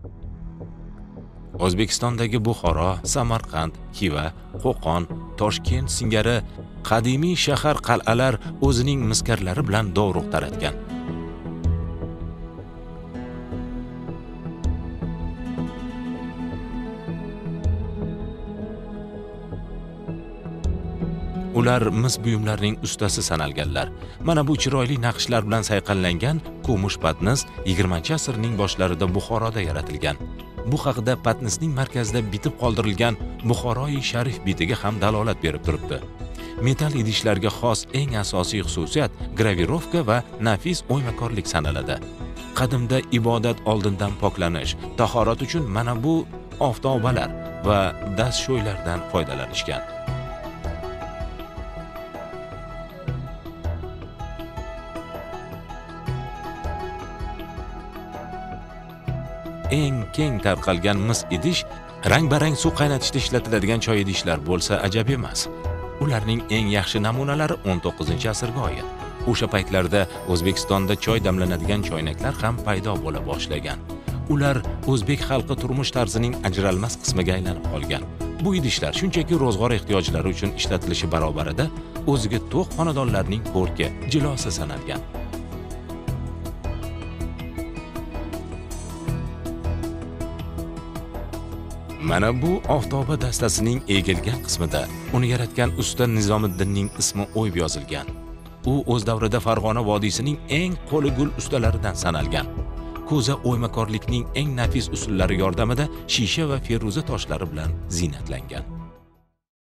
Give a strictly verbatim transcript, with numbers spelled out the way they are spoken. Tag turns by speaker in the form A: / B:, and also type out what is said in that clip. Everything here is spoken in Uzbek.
A: O'zbekistondagi Buxoro, Samarqand, Xiva, Qo'qon, Toshkent singari qadimiy shahar qal'alar o'zining miskarlari bilan dovruq taratgan. Ular mis buyumlarining ustasi sanalganlar. Mana bu chiroyli naqshlar bilan sayqallangan kumush patnis yigirmanchi asrning boshlarida Buxoroda yaratilgan. Bu haqida patnisning markazida bitib qoldirilgan Buxoroi Sharif bitiga ham dalolat berib turibdi. Metal idishlarga xos eng asosiy xususiyat gravirovka va nafis o'ymakorlik sanaladi. Qadimda ibodat oldindan poklanish, tahorat uchun mana bu oftobalar va dastshuylardan foydalanishgan. Eng keng tarqalgan mis idish rang-barang suv qaynatishda ishlatiladigan choy idishlar bo'lsa ajab emas. Ularning eng yaxshi namunalari o'n to'qqizinchi asrga oid. O'sha paytlarda O'zbekistonda choy damlanadigan choynaklar ham paydo bo'la boshlagan. Ular o'zbek xalqi turmush tarzining ajralmas qismiga aylanib qolgan. Bu idishlar shunchaki ro'zg'or ehtiyojlari uchun ishlatilishi barobarida o'ziga to'q xonadonlarning ko'rki, jilosi sanalgan. Mana bu oftoba dastasining egilgan qismida uni yaratgan usta Nizomiddinning ismi o'yib yozilgan. U o'z davrida Farg'ona vodiysining eng qo'li gul ustalaridan sanalgan. Ko'za o'ymakorlikning eng nafis usullari yordamida shisha va feruza toshlari bilan ziynatlangan.